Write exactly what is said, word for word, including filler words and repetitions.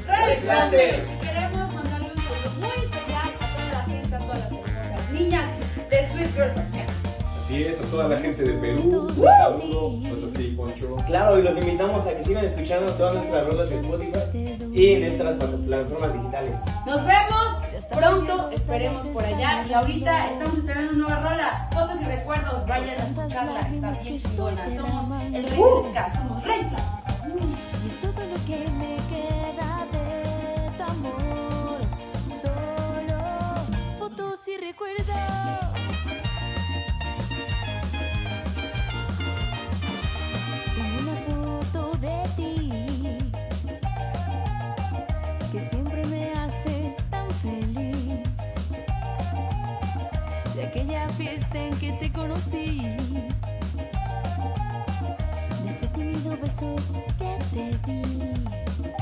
Reyflandes. Y queremos mandarle un saludo muy especial a toda la gente, a todas las hermosas niñas de Sweet Girls Social. Así es, a toda la gente de Perú, un saludo, pues así, Poncho. Claro, y los invitamos a que sigan escuchando todas nuestras rolas de Spotify y en nuestras plataformas digitales. Nos vemos pronto, esperemos por allá. Y ahorita estamos estrenando una nueva rola, Fotos y Recuerdos. Vayan a escucharla, está bien chingona. Somos el Rey del Ska, somos Reyflandes. Y es todo lo que me queda de tu amor, solo fotos y recuerdos. Tengo una foto de ti que siempre me hace tan feliz, de aquella fiesta en que te conocí, de ese tímido beso que te di.